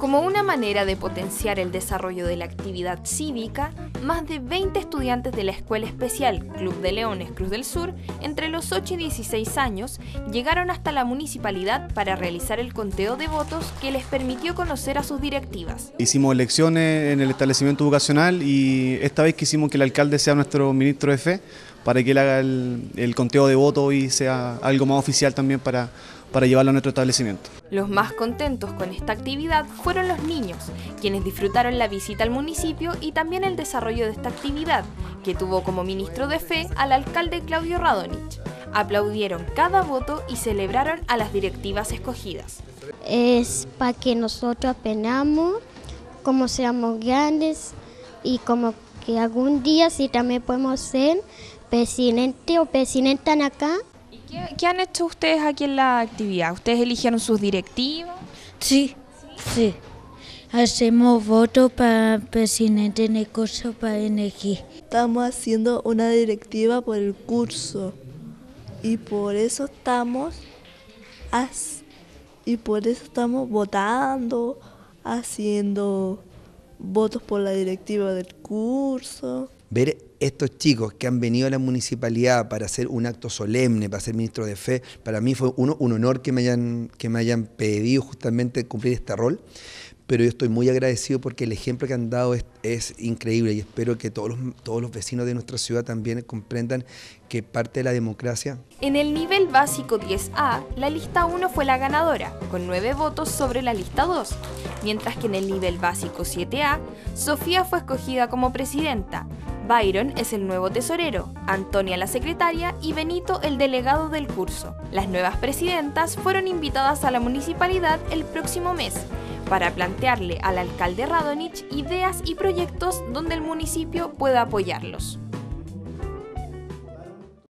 Como una manera de potenciar el desarrollo de la actividad cívica, más de 20 estudiantes de la Escuela Especial Club de Leones Cruz del Sur, entre los 8 y 16 años, llegaron hasta la municipalidad para realizar el conteo de votos que les permitió conocer a sus directivas. Hicimos elecciones en el establecimiento educacional y esta vez quisimos que el alcalde sea nuestro ministro de fe para que él haga el conteo de votos y sea algo más oficial también para llevarlo a nuestro establecimiento. Los más contentos con esta actividad fueron los niños, quienes disfrutaron la visita al municipio y también el desarrollo de esta actividad, que tuvo como ministro de fe al alcalde Claudio Radonich. Aplaudieron cada voto y celebraron a las directivas escogidas. Es para que nosotros aprendamos cómo seamos grandes y como que algún día sí también podemos ser presidente o presidenta acá. ¿Qué han hecho ustedes aquí en la actividad? ¿Ustedes eligieron sus directivos? Sí. Hacemos votos para presidente en el curso para elegir. Estamos haciendo una directiva por el curso y por eso estamos votando, haciendo votos por la directiva del curso. Ver estos chicos que han venido a la municipalidad para hacer un acto solemne, para ser ministro de fe, para mí fue un honor que me hayan pedido justamente cumplir este rol, pero yo estoy muy agradecido porque el ejemplo que han dado es increíble y espero que todos los vecinos de nuestra ciudad también comprendan que parte de la democracia. En el nivel básico 10A, la lista 1 fue la ganadora, con 9 votos sobre la lista 2, mientras que en el nivel básico 7A, Sofía fue escogida como presidenta, Byron es el nuevo tesorero, Antonia la secretaria y Benito el delegado del curso. Las nuevas presidentas fueron invitadas a la municipalidad el próximo mes para plantearle al alcalde Radonich ideas y proyectos donde el municipio pueda apoyarlos.